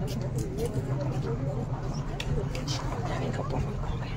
Ya vengo por mi nombre.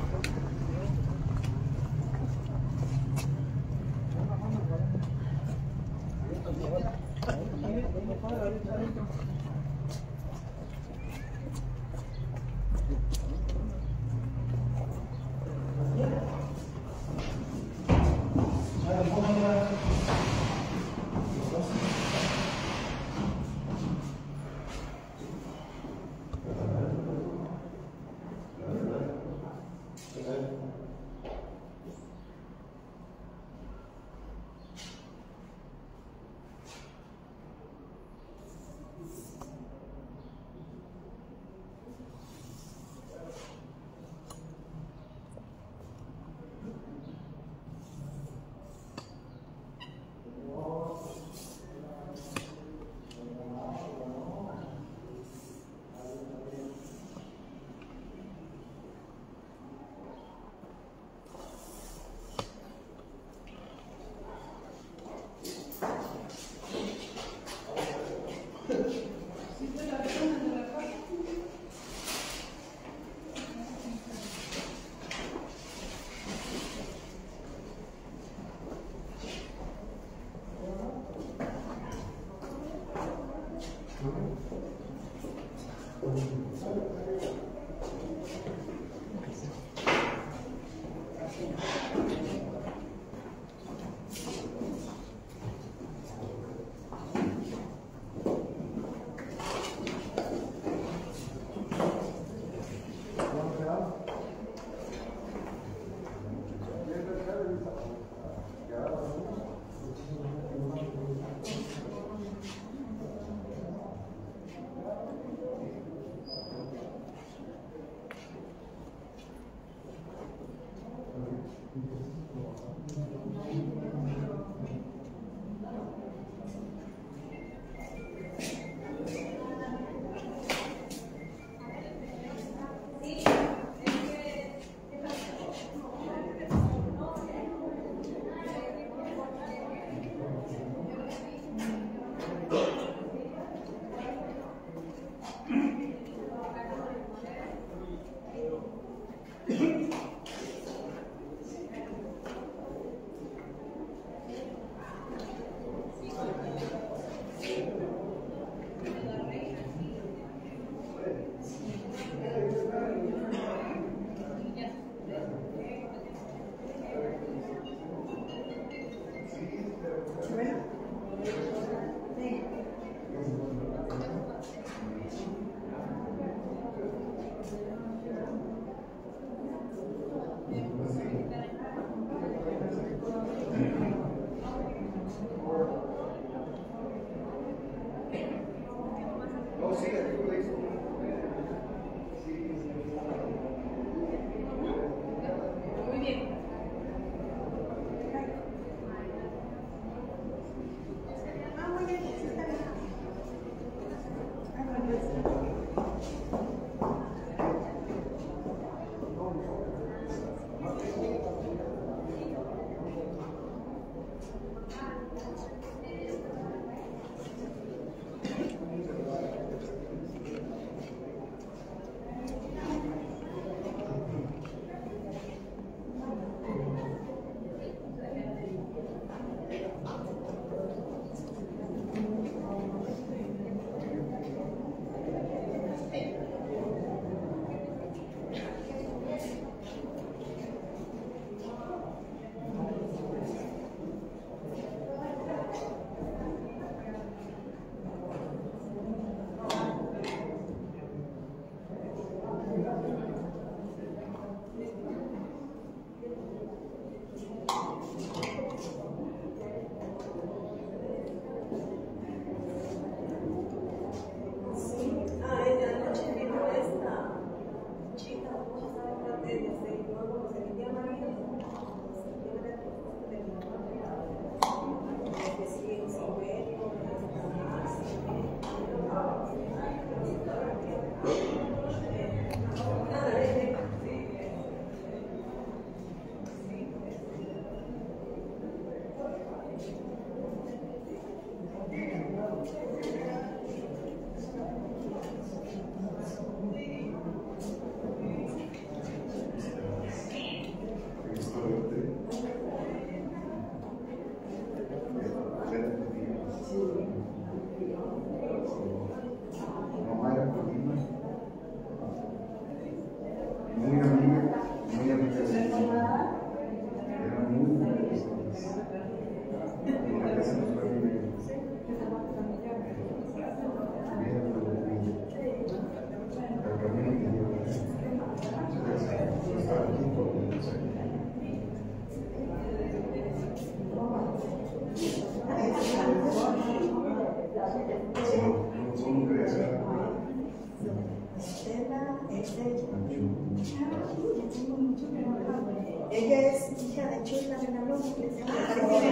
Ella es hija de Chula de la Loma, que se llama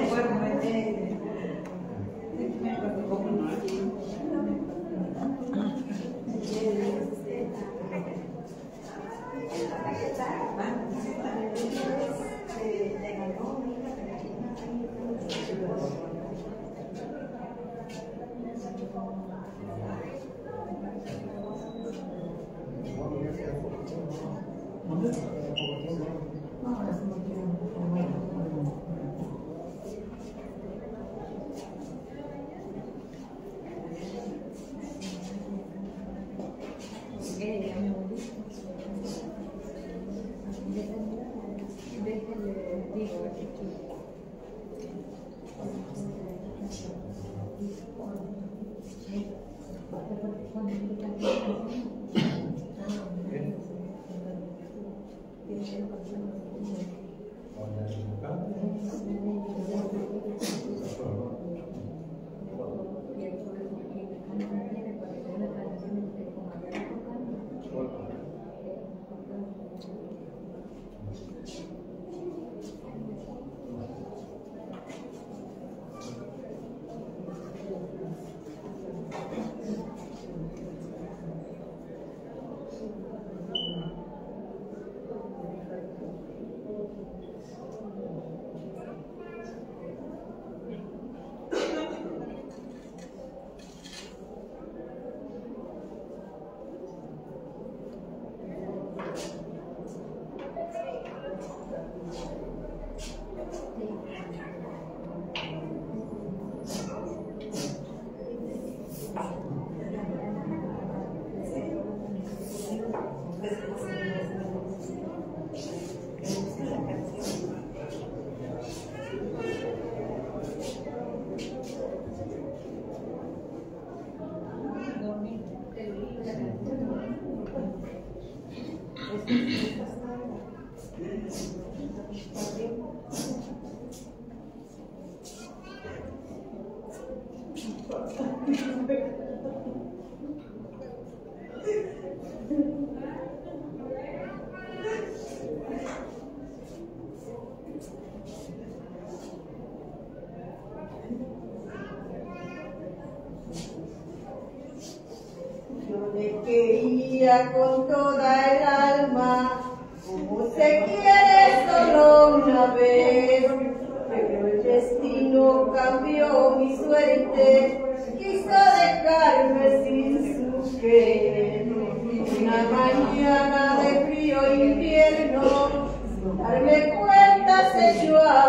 con toda el alma, como se quiere solo una vez, pero el destino cambió mi suerte, quiso dejarme sin su querer. Una mañana de frío invierno, sin darme cuenta se echó a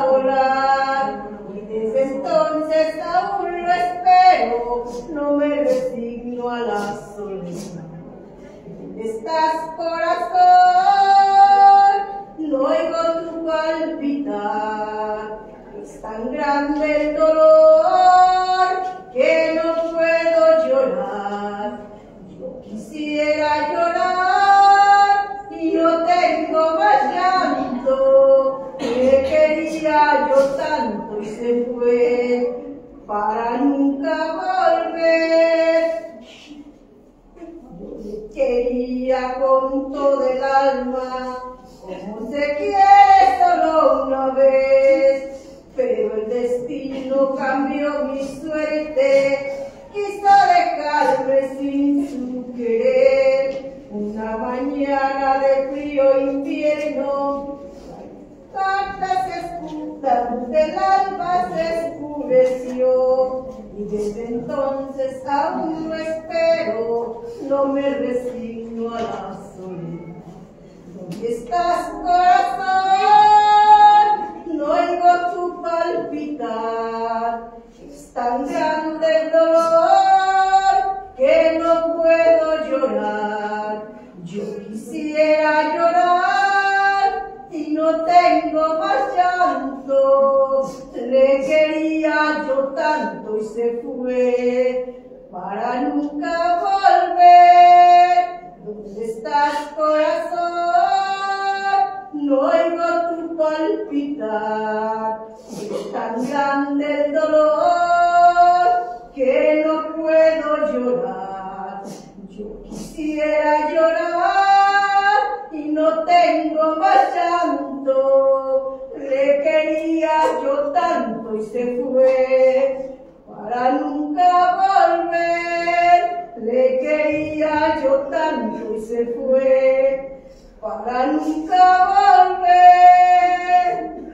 volar, y desde entonces aún lo espero, no me resigno a la soledad. Estás, corazón, no oigo tu palpitar, es tan grande el dolor que no puedo llorar. Yo quisiera llorar y no tengo más llanto, que quería yo tanto y se fue para nunca volver. Quería con todo el alma, como se quiere solo una vez, pero el destino cambió mi suerte, quiso dejarme sin su querer. Una mañana de frío invierno, tantas escutas del alma se escureció, y desde entonces aún lo espero, no me resigno a la soledad. ¿Dónde estás, corazón? No oigo tu palpitar, es tan grande el dolor que no puedo llorar. Yo quisiera llorar y no tengo más llanto, le quería yo tanto y se fue para nunca volver. ¿Dónde estás, corazón? No oigo tu palpitar, es tan grande el dolor que no puedo Yo quisiera llorar y no tengo más llanto. Le quería yo tanto y se fue para nunca volver. Le quería yo tanto y se fue para nunca volver.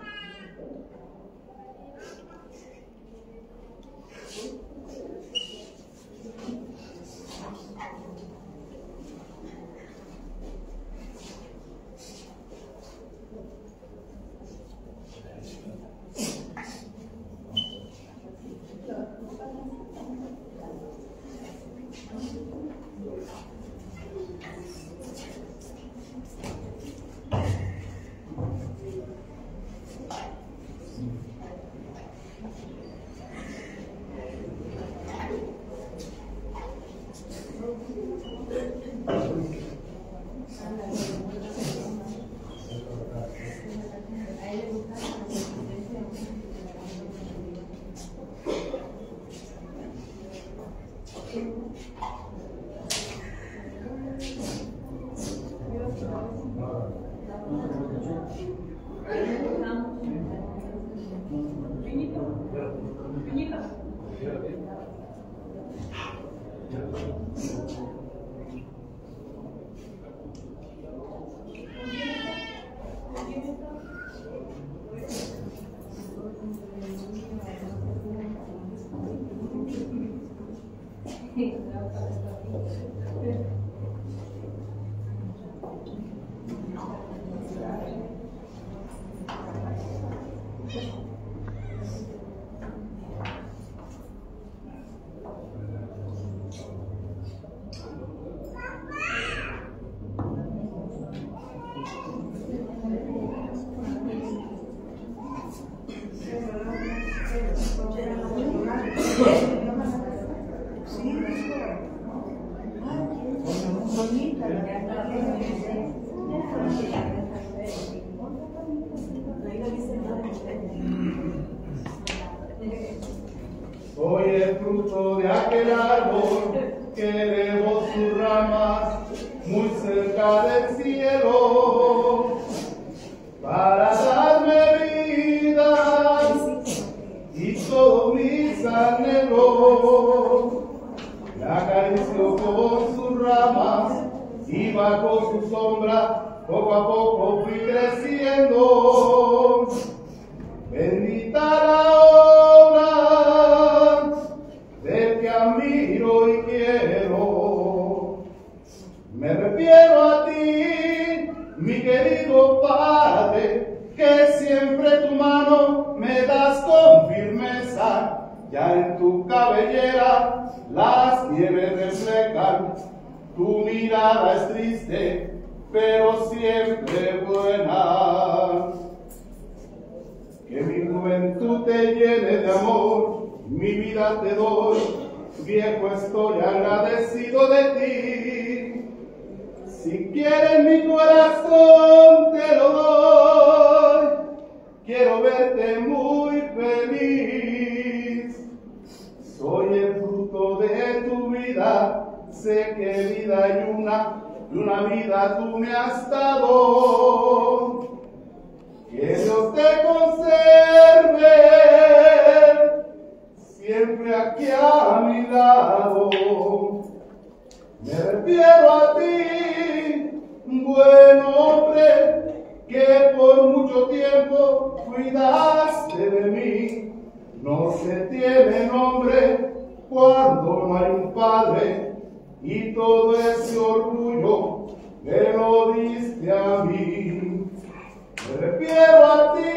Soy el fruto de aquel árbol que elevó sus ramas muy cerca del cielo para darme vida y todos mis anhelos. La acarició con sus ramas y bajo su sombra poco a poco fui creciendo. Bendita la obra del que admiro y quiero. Me refiero a ti, mi querido Padre, que siempre tu mano me das con firmeza. Ya en tu cabellera las nieves reflejan, tu mirada es triste, pero siempre buena. Que mi juventud te llene de amor, mi vida te doy, viejo estoy agradecido de ti. Si quieres mi corazón te lo doy, quiero verte muy feliz. Soy el fruto de tu vida, sé que vida hay una, y una vida tú me has dado. Que Dios te conserve siempre aquí a mi lado. Me refiero a ti, buen hombre, que por mucho tiempo cuidaste de mí. No se tiene nombre cuando no hay un padre, y todo ese orgullo me lo diste a mí. Me refiero a ti.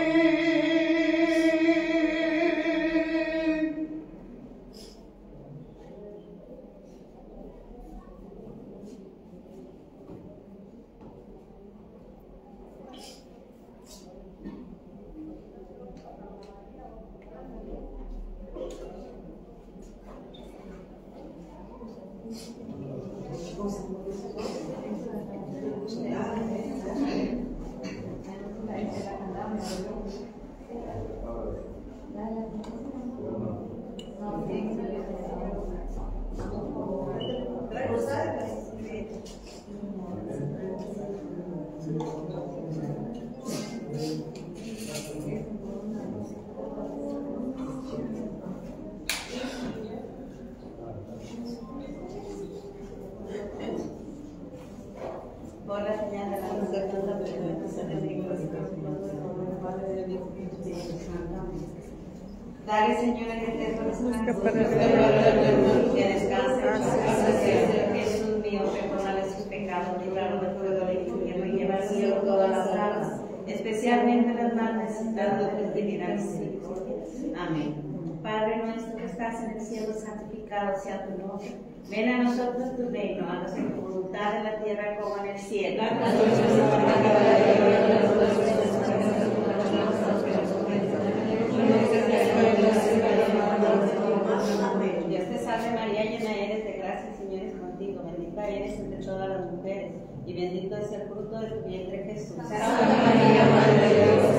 Dale, Señor, el eterno descanso. Que descanse. Jesús mío, perdónale sus pecados, líbralo del fuego del infierno y lleva al cielo todas las almas, especialmente las más necesitadas de tu divina misericordia. Amén. Padre nuestro que estás en el cielo, santificado sea tu nombre. Ven a nosotros tu reino, hágase tu voluntad en la tierra como en el cielo. Dios te salve María, llena eres de gracia, el Señor es contigo, bendita eres entre todas las mujeres, y bendito es el fruto de tu vientre Jesús. Santa María, Madre de Dios,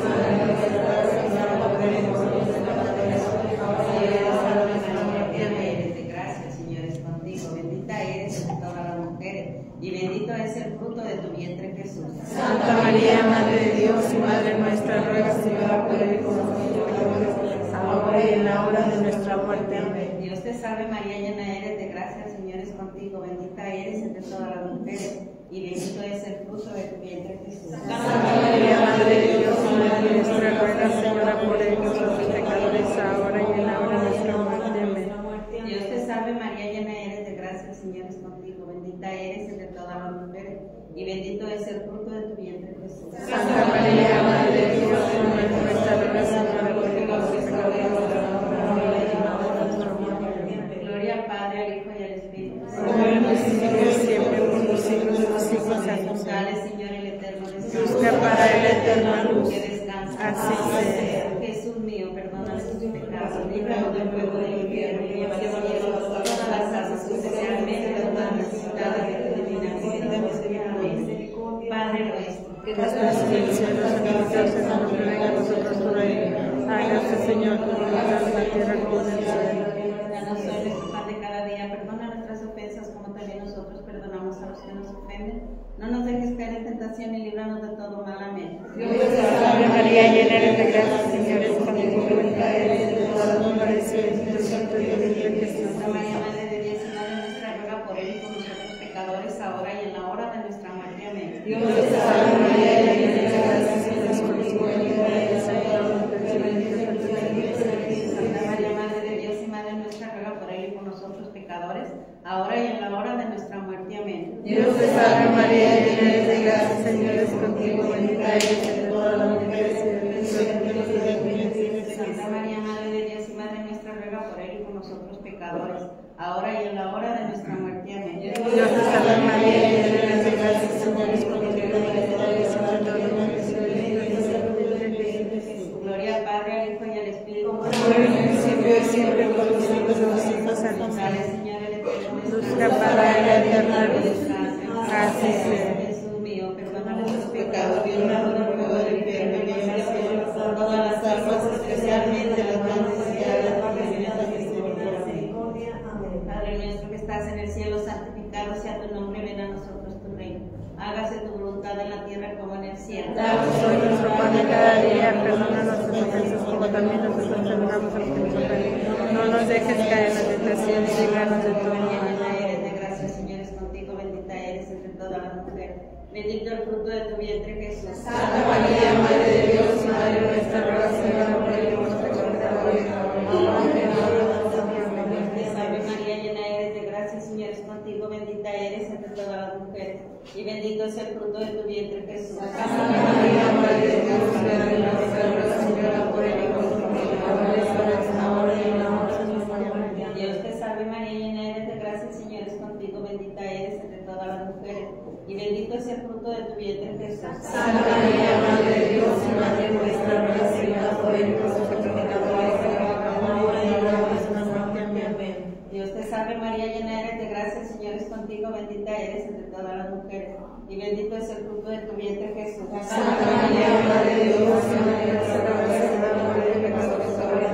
y bendito es el fruto de tu vientre Jesús. Santa María, Madre de Dios y Madre nuestra, ruega, Señora, por él con nosotros pecadores, ahora y en la hora de nuestra muerte. Amén. Dios te salve María, llena eres de gracia, el Señor es contigo, bendita eres entre todas las mujeres, y bendito es el fruto de tu vientre Jesús. Santa María, Madre de Dios y Madre nuestra, ruega, Señora, por él con nosotros pecadores, ahora y en la hora de nuestra muerte. Amén. Dios te salve María, llena eres de gracia, el Señor es contigo, bendita eres entre todas las mujeres, y bendito es el fruto de tu vientre Jesús. Santa María, Madre de Dios y Madre nuestra, ruega, Señora, por él con nosotros pecadores, ahora y en la hora de nuestra muerte. Gloria al Padre, al Hijo y al Espíritu Santo. Como en el principio y siempre, por los siglos de los siglos. Amén. Dale, Señor, el eterno descanso. Busca para él eterna luz. Que descanse. Así sea. Jesús mío, perdona sus pecados, líbranos del fuego del infierno y lleva al cielo todas las almas, especialmente las más necesitadas de tu divina misericordia. Amén. Padre nuestro, que estás en el cielo, santificado sea tu nombre, venga a nosotros tu reino. Hágase, Señor, tu voluntad en la tierra como en el cielo. danos hoy nuestro pan de cada día, perdona nuestras ofensas como también nosotros perdonamos a los que nos ofenden. No nos dejes caer en tentación y líbranos de todo mal. Amén. Dios te salve María, llena eres de gracia, el Señor es contigo, bendita eres entre todas las mujeres y bendito es el fruto de tu vientre Jesús. Santa María, Madre de Dios y Madre nuestra, ruega por él y por nosotros pecadores, ahora y en la hora de nuestra muerte. Amén. Dios te salve María, llena eres de gracia, el Señor es contigo, bendita eres entre todas las mujeres y bendito es el fruto de tu vientre Jesús. Santa María, Madre de Dios y Madre nuestra, ruega por él y por nosotros pecadores, ahora y en la hora de nuestra muerte. Amén. Dios te salve María, llena eres de gracia, el Señor es contigo, bendita eres entre todas las mujeres y bendito es el fruto de tu vientre Jesús. Santa María, Madre de Dios y Madre nuestra, ruega por él y por nosotros pecadores, ahora y en la hora de nuestra muerte. Amén. Dios te salve María, llena eres de gracia, el Señor es contigo, bendita eres entre todas las mujeres y bendito es el fruto de tu vientre Jesús. Gloria al Padre, al Hijo y al Espíritu Como en el principio y siempre, por los siglos de los siglos. Amén. Dale, Señor, el eterno Busca para él eterna luz. Así sea. Jesús mío, perdona nuestros pecados, líbranos del fuego del infierno y lleva al cielo todas las almas, especialmente las más necesitadas de tu divina misericordia. Amén. Padre nuestro que estás en el cielo, santificado sea tu nombre, ven a nosotros tu reino. Hágase tu voluntad en la tierra como en el cielo. Danos hoy nuestro pan de cada día, perdona nuestras ofensas como también nosotros perdonamos a los que nos ofenden. No nos dejes caer en la tentación y líbranos de todo mal. Llena eres de gracia, el Señor es contigo, bendita eres entre todas las mujeres. Bendito el fruto de tu vientre Jesús. Santa María, Madre de Dios y Madre nuestra, ruega, Señora, por ellos los pecadores, ahora y en la hora de nuestra muerte. Amén. Te salve María, llena eres de gracia, el Señor es contigo, bendita eres entre todas las mujeres, y bendito es el fruto de tu vientre Jesús. Santa María, Madre de Dios y Madre nuestra, ruega, Señora, por ellos los pecadores, ahora y en la hora de nuestra muerte. Amén. Dios te salve María, llena eres de gracia, el Señor es contigo, bendita eres entre todas las mujeres, y bendito es el fruto de tu vientre Jesús. Santa María, Madre de Dios y Madre nuestra, ruega, Señora, por ellos los pecadores, ahora y en la hora de nuestra muerte. Amén. Dios te salve María, llena eres de gracia, el Señor es contigo, bendita eres entre todas las mujeres, y bendito es el fruto de tu vientre Jesús. Santa María, Madre de Dios y Madre nuestra, ruega, Señora, por ellos pecadores,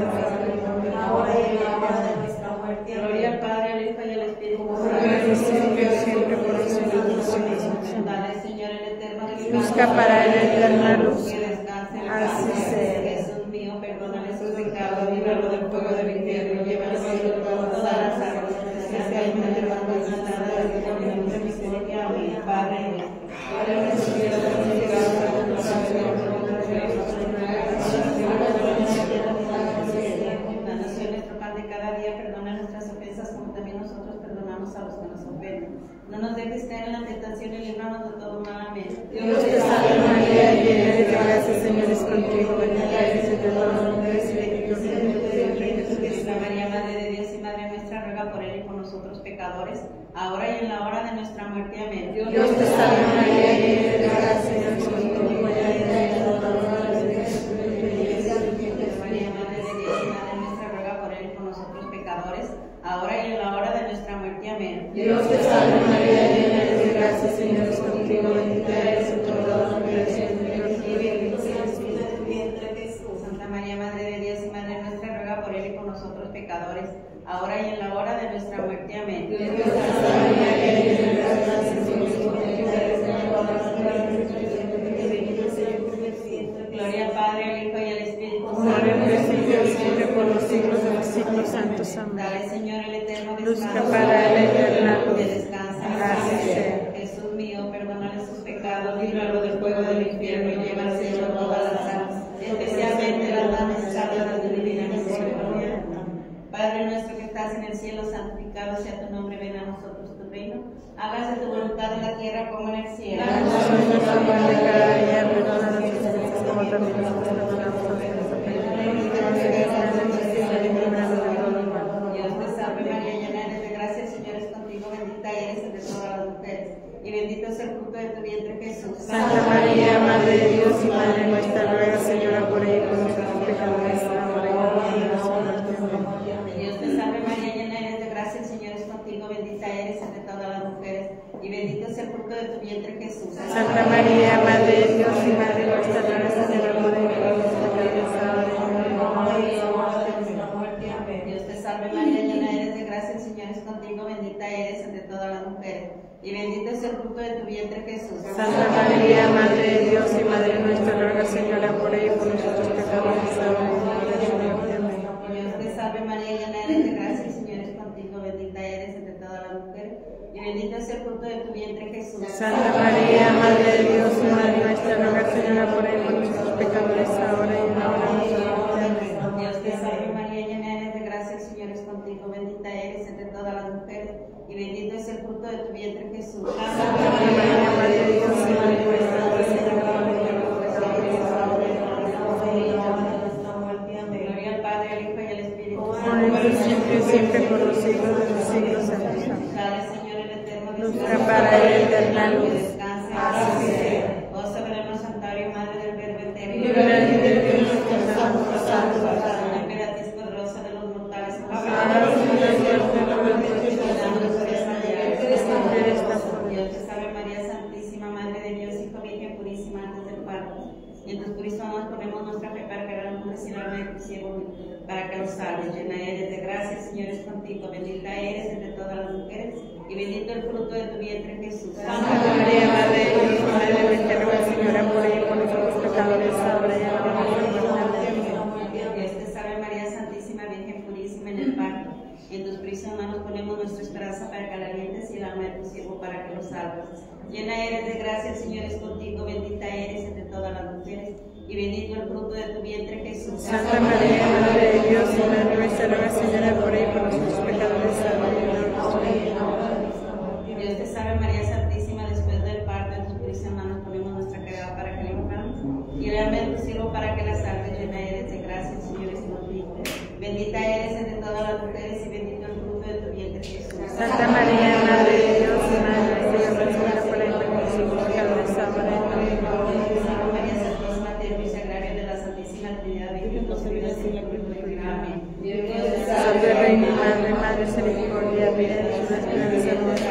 ahora y en la hora de nuestra muerte. Gloria al Padre, al Hijo y al Espíritu Como en el principio, siempre, por los siglos de los siglos. Dale, Señor, el eterno descanso. Busca para él eterna luz. Que descanse en Así paz. sea. Jesús mío, perdónale sus pecados, líbralo del fuego del infierno, lleva al cielo todas las almas, especialmente las más necesitadas de tu divina misericordia. Amén. Padre nuestro. No nos dejes caer en la tentación y líbranos de todo mal. Amén. Dios te salve María, llena eres de gracia, Señor es contigo, bendita eres entre todas las mujeres y bendito es el fruto de tu vientre, Jesús. La María, Madre de Dios y Madre nuestra, ruega por él y por nosotros pecadores, ahora y en la hora de nuestra muerte. Amén. Dios te salve María, llena eres de gracia, Señor es contigo, bendita eres entre todas las mujeres y bendito es el fruto de tu vientre, Jesús. María, Madre de Dios y Madre nuestra, ruega por él y por nosotros pecadores, ahora y en la hora de nuestra muerte. Amén. Dios te salve María, llena eres de gracia, Señor es contigo, bendita eres entre todas las mujeres y bendito es el fruto de tu vientre, Jesús. Santa María, Madre de Dios y Madre nuestra, ruega por él y por nosotros pecadores, ahora y en la hora de nuestra muerte. Amén. Dios te salve María, llena eres de gracia, Señor es contigo, bendita eres entre todas las mujeres y bendito es el fruto de tu vientre. Gloria al Padre, al Hijo y al Espíritu Como era en un principio y siempre por los siglos de los siglos santos. Amén. Dale, Señor, el eterno Luz descanso. que para el eterna luz. Que descansa. Así sea. Jesús mío, perdónale sus pecados, líbralo del fuego del infierno y lleva al cielo todas las almas, especialmente las más necesitadas de tu divina misericordia. Padre nuestro que estás en el cielo, santificado sea tu nombre, ven a nosotros tu reino. Hágase tu voluntad en la tierra como en el cielo. Danos hoy nuestro pan de cada día, perdona nuestras ofensas como también nosotros perdonamos a los que nos ofenden. No nos dejes caer en la tentación y líbranos de todo mal. Dios te salve María, llena eres de gracia, el Señor es contigo, bendita eres entre todas las mujeres, y bendito es el fruto de tu vientre, Jesús. Santa María, Madre de Dios y Madre nuestra, ruega, Señora, por ella y por nosotros pecadores, ahora y en la hora de nuestra muerte. Amén. Dios te salve María, llena eres de gracia, el Señor es contigo, bendita eres entre todas las mujeres, y bendito es el fruto de tu vientre, Jesús. Santa María, Madre de Dios y Madre nuestra, ruega, Señora, por ella y por nosotros pecadores, ahora y en la hora de nuestra muerte. Amén. Dios te salve María, llena eres de gracia, el Señor es contigo, bendita eres entre todas las mujeres, y bendito es el fruto de tu vientre, Jesús. Santa María, Madre de Dios y Madre nuestra, ruega, Señora, por ella y por nosotros pecadores, ahora y en la hora de nuestra muerte. Amén. Dios te salve María, llena eres de gracia, el Señor es contigo, bendita eres entre todas las mujeres, y bendito es el fruto de tu vientre, Jesús. Santa María, Madre de Dios y Madre nuestra, ruega, Señora, por ella y por nosotros pecadores, ahora y en la hora de nuestra muerte. Amén. Dios te salve María, llena eres de gracia, el Señor es contigo, bendita eres entre todas las mujeres, y bendito es el fruto de tu vientre, Jesús. Santa María, Madre de Dios y Madre nuestra, ruega, Señora, por ella y por nosotros pecadores, ahora y en la hora de nuestra muerte. Amén. Gloria al Padre, al Hijo y al Espíritu Ahora y siempre, siempre por los siglos de los siglos santos. Amén. Dale, Señor, el eterno Luz descanso. para el eterna luz. Descanse. Así sea. Oh soberano santuario, Madre del Verbo eterno. Libra de Dios que santo, santo, La emperatriz poderosa de los mortales. ahora y en la muerte de los Dios te salve María Santísima, Madre de Dios, Hijo Virgen purísima antes del parto. Y en tus purísimas manos ponemos nuestra fe para que hagamos decir al alma de tu ciego, para que los salves. Llena eres de gracia, el Señor es contigo, bendita eres entre todas las mujeres, y bendito el fruto de tu vientre, Jesús. Santa María, Madre de Dios, Madre nuestra, ruega, Señora, por ella y por nosotros pecadores, ahora y en la hora de nuestra muerte. Amén. Dios te salve María Santísima, Virgen purísima en el parto. Y en tus purísimas manos ponemos nuestra esperanza para que la alientes y el alma de tu siervo para que lo salves. Llena eres de gracia, el Señor es contigo, bendita eres entre todas las mujeres, y bendito el fruto de tu vientre, Jesús. Santa María, Madre de Dios y Madre nuestra, ruega, Señora, por ella y por nosotros pecadores, ahora y en la hora de nuestra muerte. Dios te salve María Santísima, después del parto en tus purísimas manos ponemos nuestra carga para que la libramos, y el alma de tu siervo para que la salves. Llena eres de gracia, el Señor es contigo, bendita eres entre todas las mujeres, y bendito el fruto de tu vientre, Jesús. Santa María, Madre de Dios y Madre nuestra, ruega, Señora, por ella y por nosotros pecadores, ahora y en la hora de nuestra muerte. Salve María Santísima, Templo y Sagrario de la Santísima Trinidad, Virgen concebida sin pecado. Amén. Dios te Salve, Reina y Madre, Madre misericordia, vida y esperanza nuestra.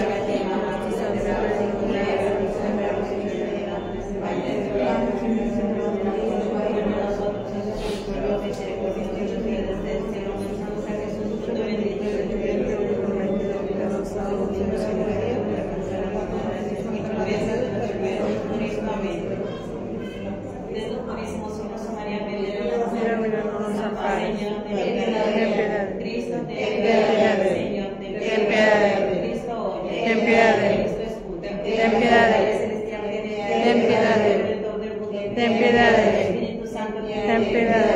Cristo, ten piedad. piedad. Señor, ten Ten piedad. piedad. Cristo, oye. Ten piedad. Cristo, escucha. Ten piedad. Celestial, Ten piedad. Redentor del mundo. Ten piedad. Espíritu Santo, Ten piedad.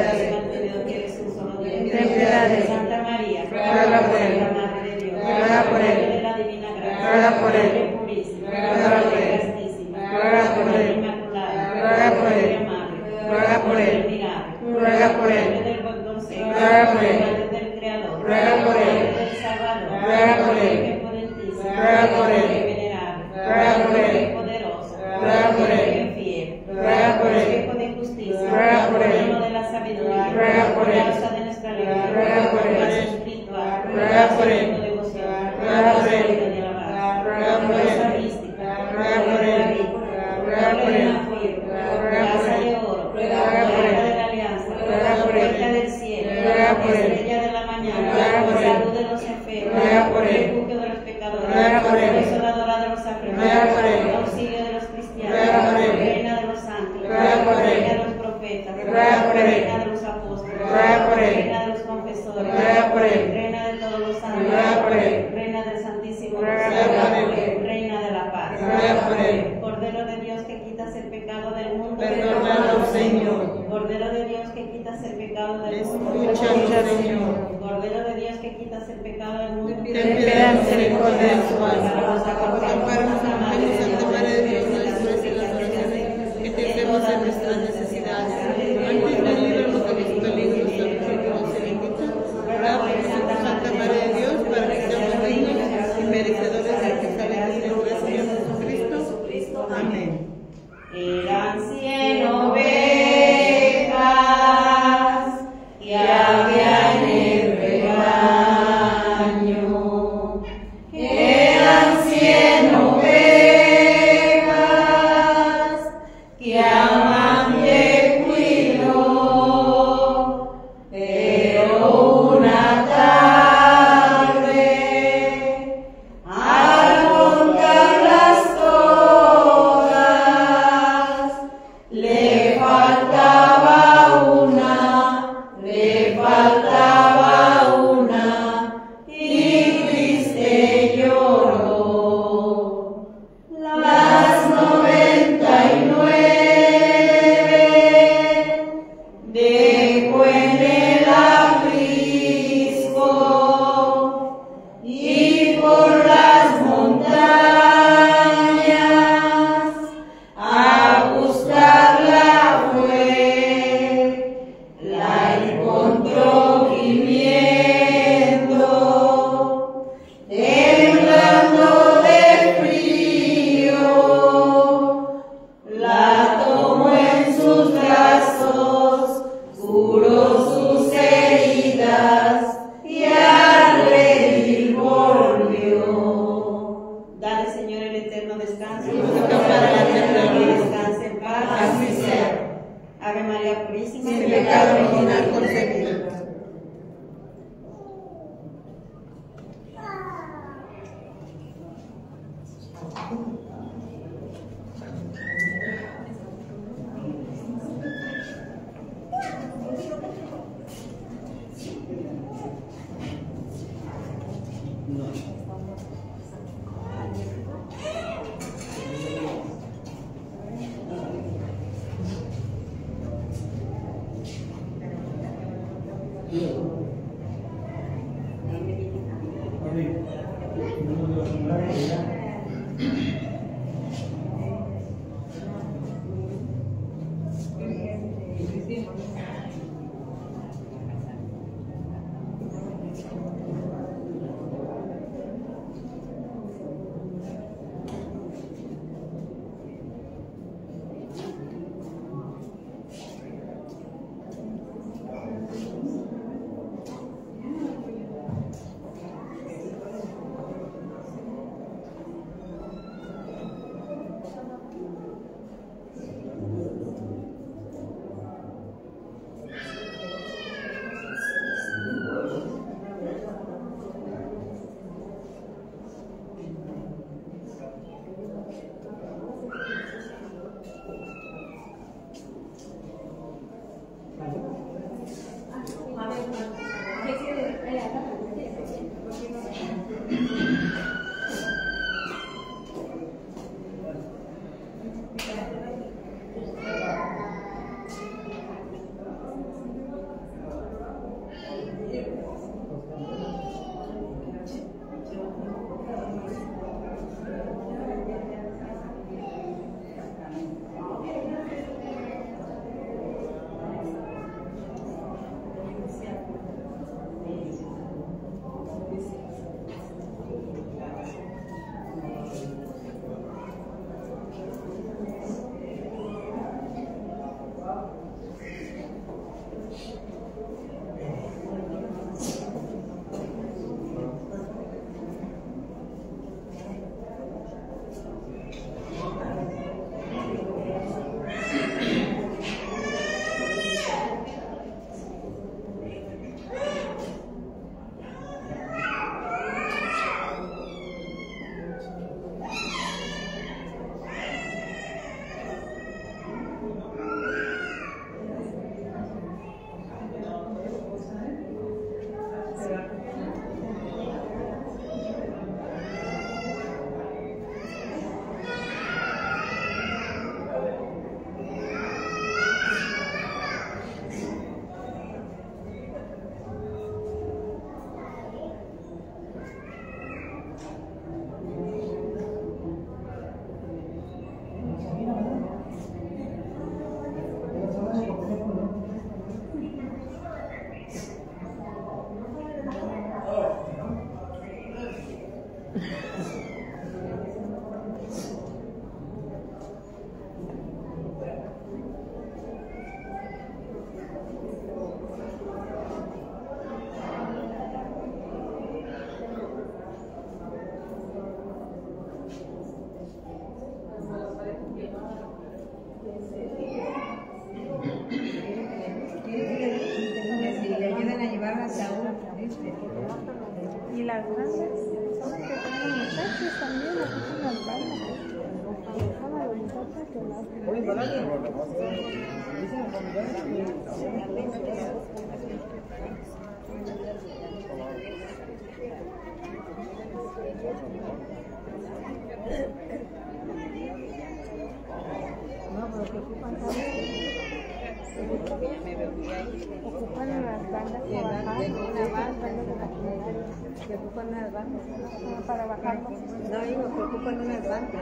Ten piedad. Santa María, ruega por él. la Madre de Dios, Ruega por él. de la divina gracia, Ruega por él. ruega por él, venerable, ruega por él, poderosa, ruega por él, fiel, ruega por él, espejo de justicia, ruega por él, trono de la sabiduría, ruega por él, causa de nuestra alegría, ruega por él, paz espiritual, ruega por él, de devoción, ruega por él, de alabanza, ruega por él, fuerza mística, ruega por él, ruega por él, ruega por casa él, de oro, ruega por él, de la alianza, ruega por él, puerta del cielo, ruega por él, estrella de la mañana, ruega por él, salud de los enfermos, ruega por él, refugio de los pecadores, ruega por él, consoladora de los ruega por él, afligidos, auxilio de los cristianos, ruega por él, reina de los ángeles, ruega por él, reina de los profetas, ruega por él, reina de los apóstoles, ruega por él, reina de los confesores, ruega por él, reina de todos los santos, ruega por él, reina del Santísimo ruega Rosario, por él, reina de la paz, ruega por él, Cordero de Dios que quitas el pecado del mundo, perdónanos, Señor, Cordero de Dios que quitas el pecado del mundo, escucha, Señor, Cordero de Dios que quitas el pecado del mundo, ten piedad, misericordia de su alma, amparanos, Santa Madre de Dios, que te vemos en nuestras necesidades, antes de líbranos de los peligros del mundo, ruega por Santa Madre de Dios, para que seamos dignos y merecedores de que salga de nuestro Señor Jesucristo. Amén. Eran 100 ovejas que había en el rebaño. Eran 100 ovejas que aman de cuidó, pero una tarde al contarlas todas le faltaba una y triste lloró. Las 99 dejó en el aprisco y por las montañas a buscarla fue. La encontró gimiendo, temblando de frío. La tomó en sus brazos, curó sus heridas y al redil volvió. Dale, Señor, el eterno descanso. Descanse en paz. Así sea. Ave María Purísima, Sin pecado original concebida. Ocupan las bandas para bajar. Que ocupan unas bandas. Para bajarlo. No, digo que ocupan unas bandas.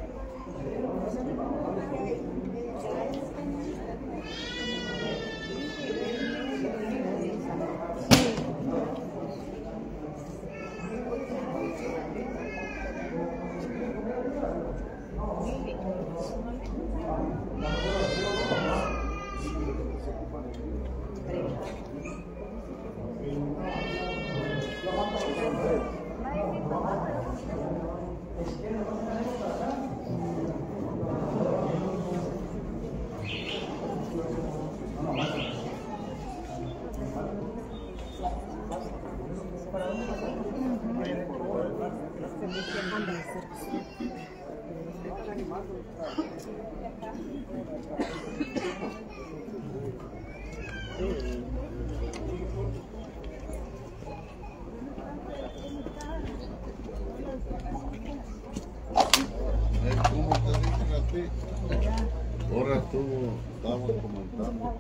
¿Cómo te dicen a ti? Ahora estábamos comentando.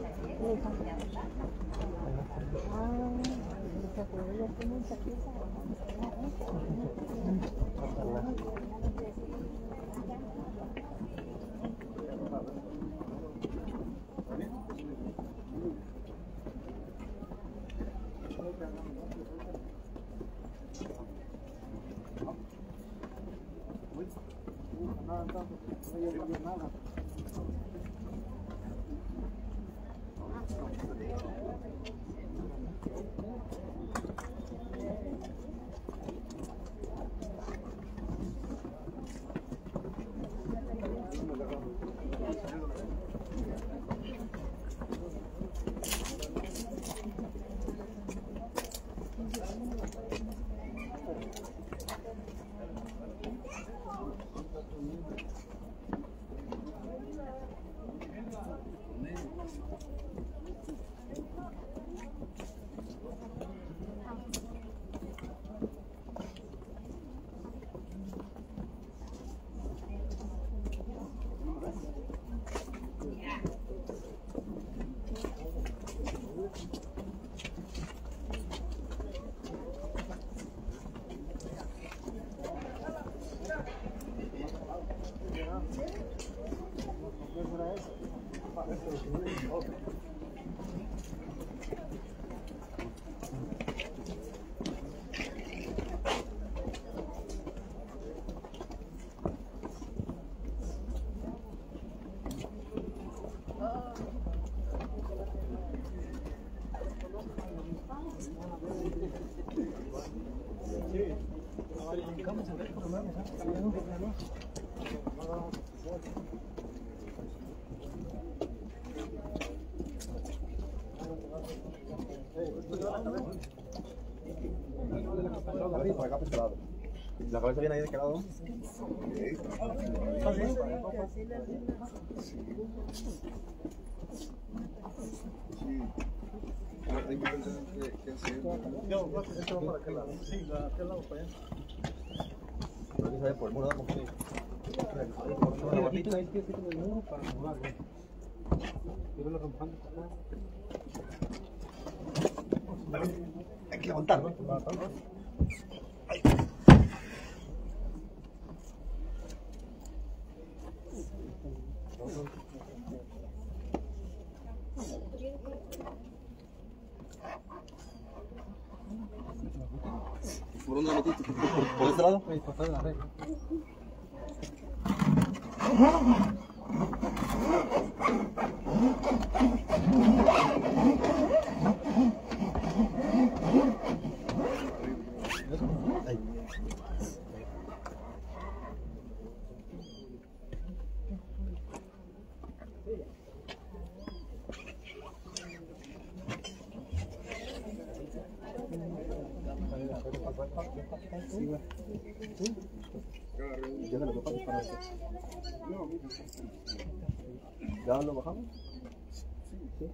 ¿La cabeza viene ahí de qué lado? Por el muro, hay que levantarlo. ¿Por dónde lo metiste? ¿Por este lado? Sí, por la red. Ahí. Sí, güey. Sí. Ya se lo paso para eso. ¿Ya lo bajamos? Sí.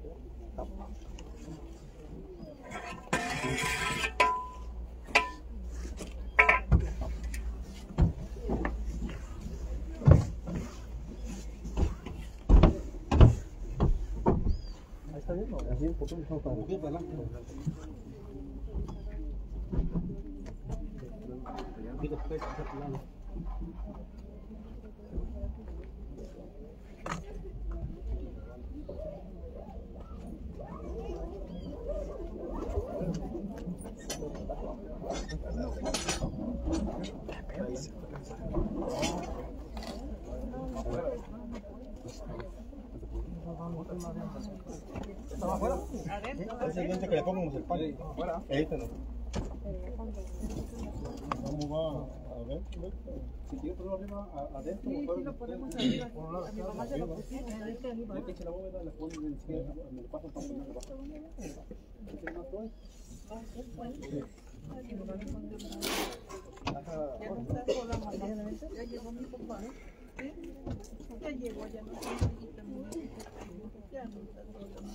Ahí está bien, ¿no? Así un poco, no para adelante. Y después hacer plano. ¿Estaba afuera? Es el diente que le pongamos el pan. ¿Afuera? Edítalo. ¿Cómo va? A ver, si quieres ponerlo arriba, adentro. Sí, lo ponemos arriba. A mi mamá se lo pusieron. Ya que eche la bóveda, le ponen en izquierda, me le pasan para ponerlo abajo. ¿Qué más todo? Ya no está sola, mamá. Ya llegó mi papá. ¿Sí? Ya llegó, ya no está solita. Ya no está sola.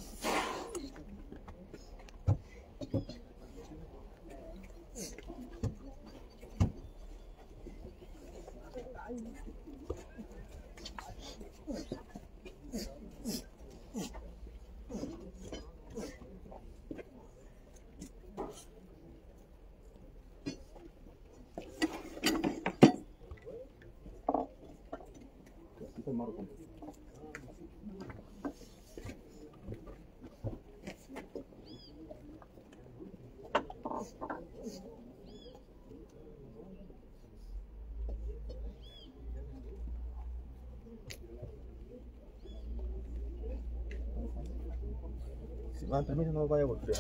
Si van permiso no vaya a voltear.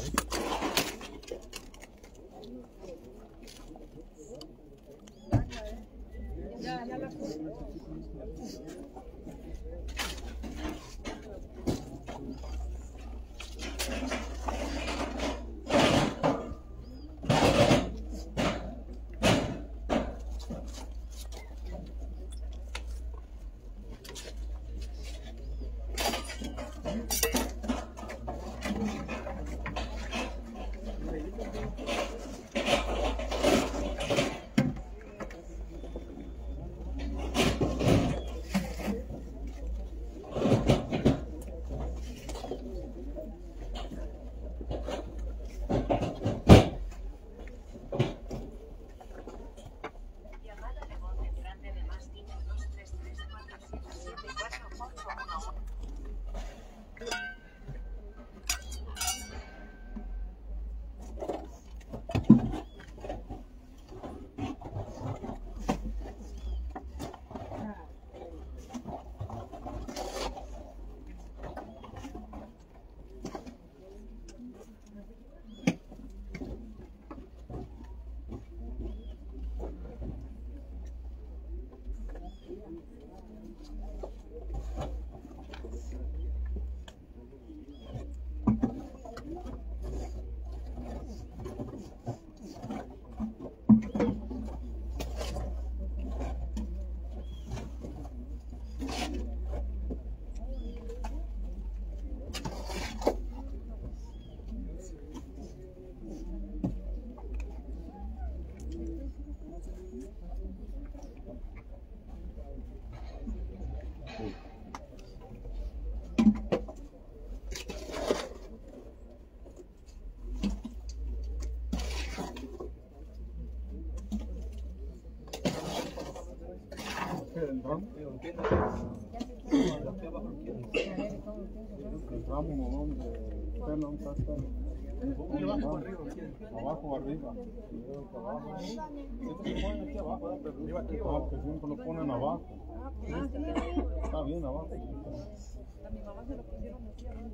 Ya la el ramo. El ramo, ¿dónde? ¿Dónde está? Abajo o arriba. Estos se ponen aquí abajo, pero que siempre lo ponen abajo. Está bien abajo. A mi mamá se lo pusieron aquí abajo.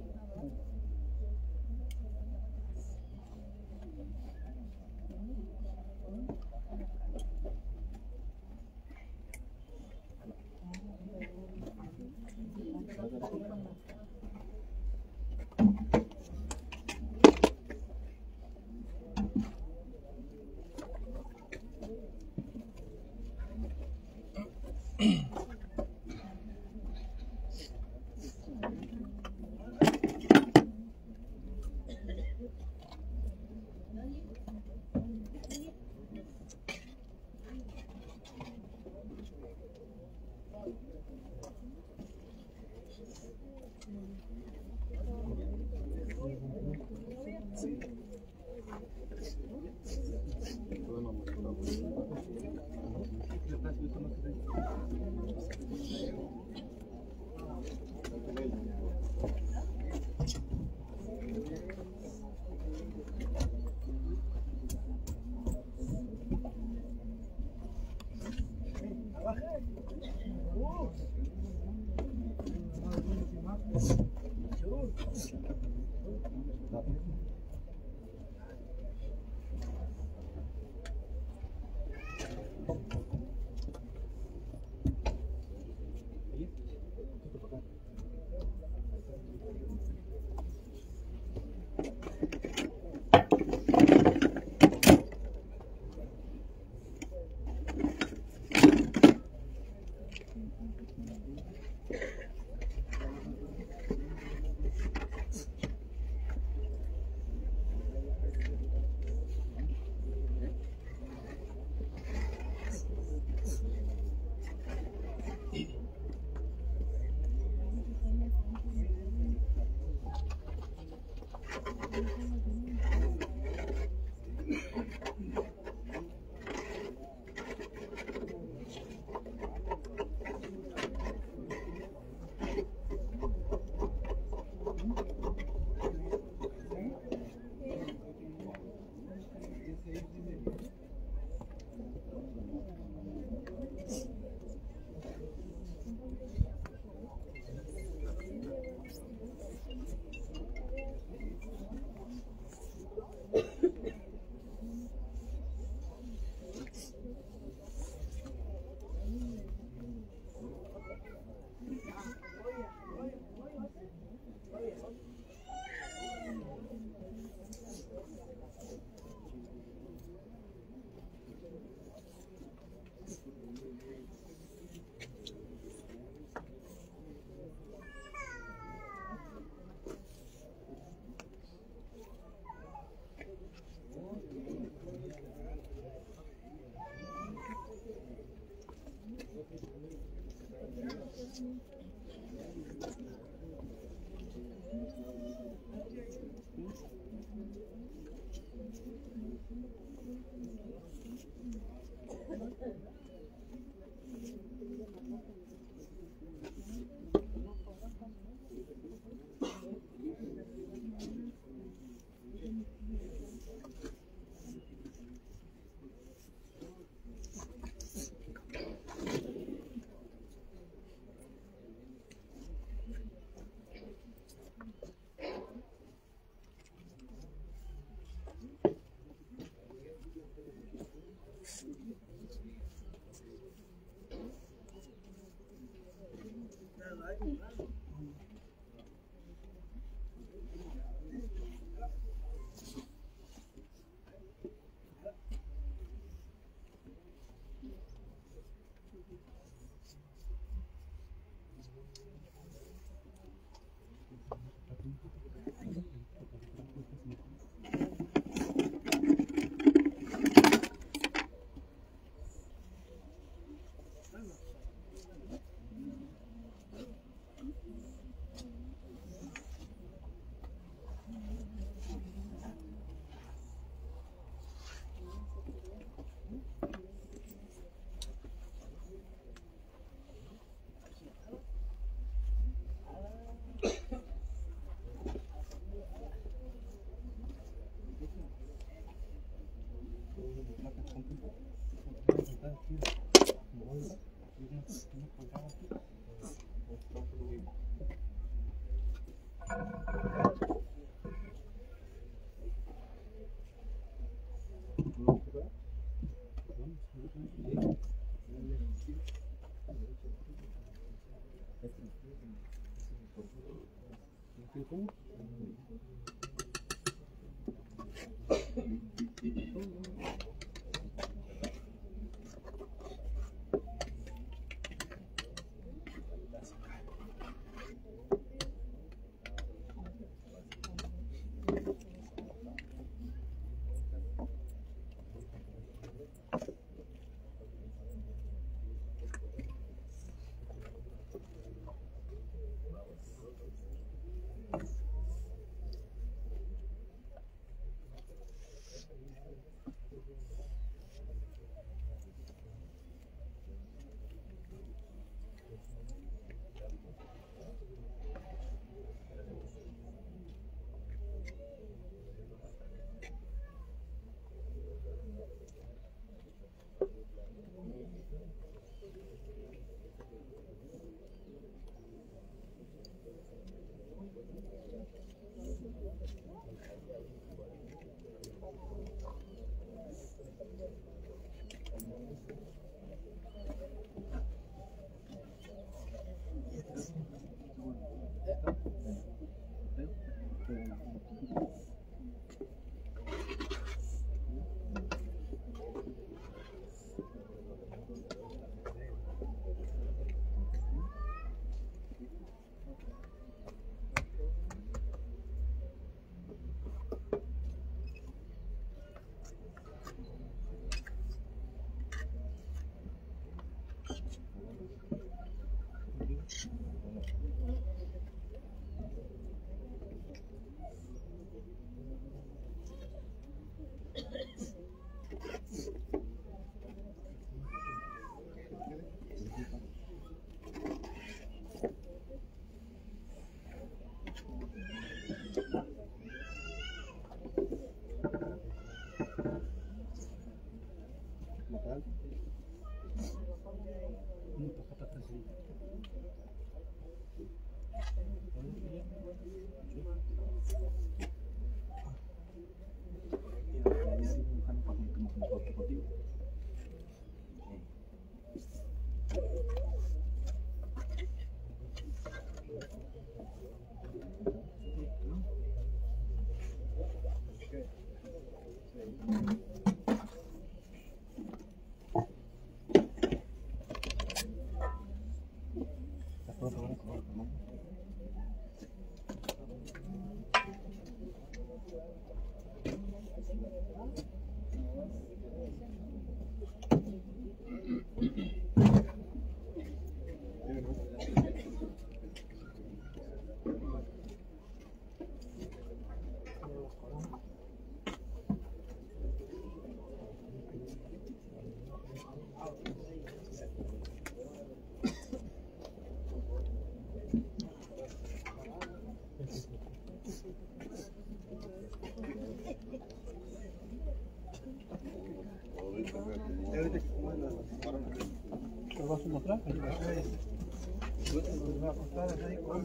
¿Lo vas a mostrar? Ahí va a contar ahí con...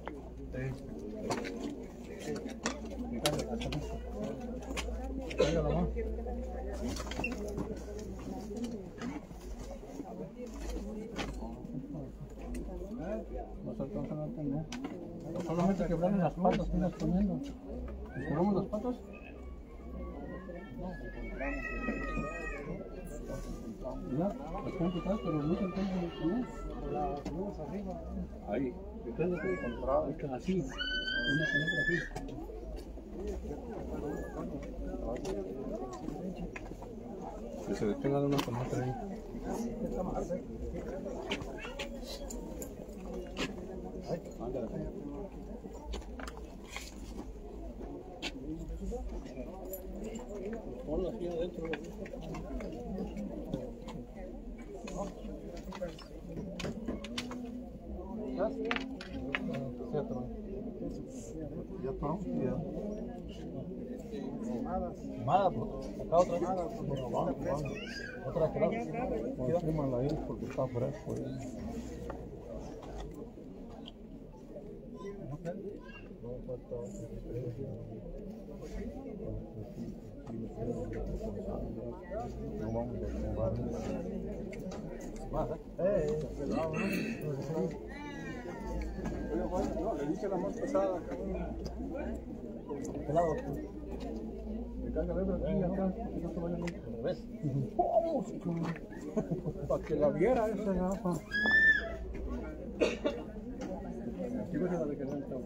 No se alcanzan a entender. Solamente quebrarle las patas, ¿qué las poniendo? ¿Les quebramos las patas? Ya, las pueden quitar, pero no se alcanzan a poner. Las subimos arriba. Ahí, depende de encontrar. Es que así, una con otra así. Que se detenga de una con otra ahí. Ay, ándale. Ponlo aquí adentro. ¿Ya? Ya está. Ya está. Nada, acá otra. Otra que quémala ahí porque está fresco. No falta no vamos a tomar más, no, le dije la más pesada pelado me carga el otro aquí ahora que no se vaya al revés para que la viera esa gafa aquí va a ser la que no está.